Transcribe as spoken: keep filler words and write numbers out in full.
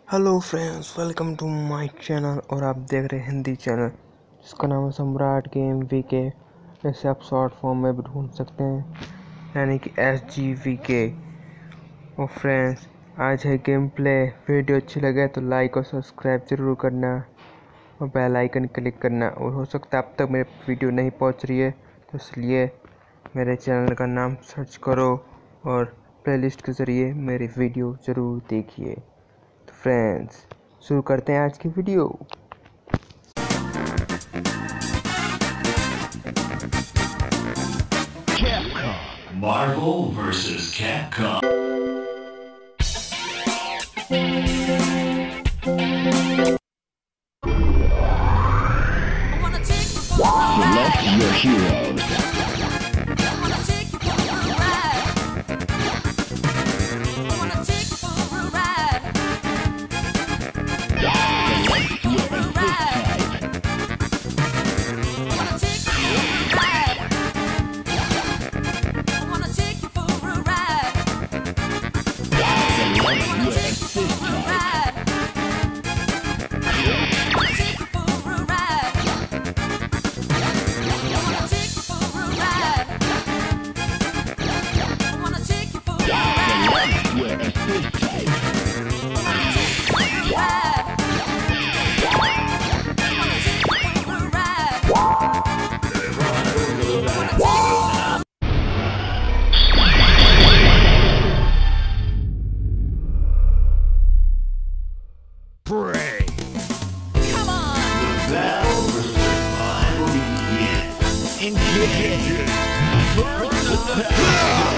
Hello friends, welcome to my channel. और आप देख रहे हैं हिंदी चैनल जिसका नाम है सम्राट गेम वी के। ऐसे आप शॉर्ट फॉर्म में भी ढूंढ सकते हैं, यानी कि एस जी वी के। और फ्रेंड्स, आज है गेम प्ले। वीडियो अच्छी लगे तो लाइक और सब्सक्राइब ज़रूर करना और बेल आइकन क्लिक करना। और हो सकता है अब तक मेरी वीडियो नहीं पहुंच रही है, तो इसलिए मेरे चैनल का नाम सर्च करो और प्लेलिस्ट के ज़रिए मेरी वीडियो ज़रूर देखिए। तो फ्रेंड्स, शुरू करते हैं आज की video. Capcom. Marvel versus Capcom. Select your heroes. Pray. Come on! The battle for survival begins. Engage!